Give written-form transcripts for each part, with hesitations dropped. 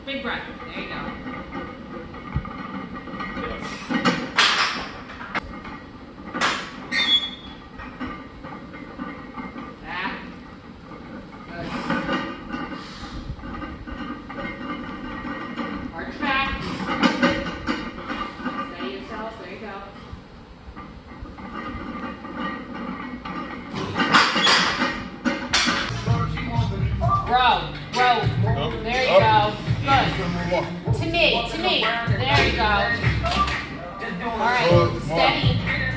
Big breath. There you go. Back. Good. Arch back. Steady yourself. There you go. Row. There you go. Good. To me. There you go. All right. Steady.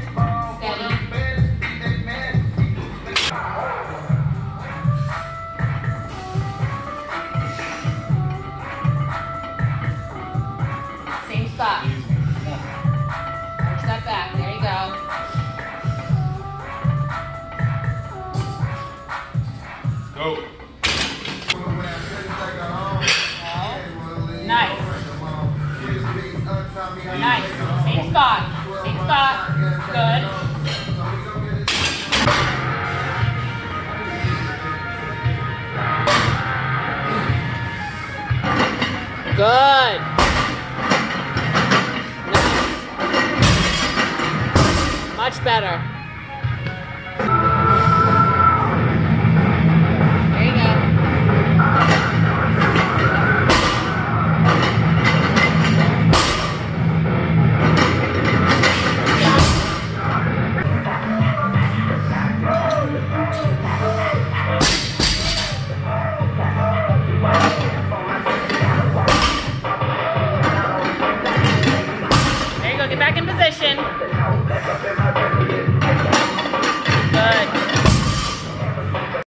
Same spot. Arch that back. There you go. Go. Nice. Same spot. Good. Good. Nice. Much better. There you go. Get back in position.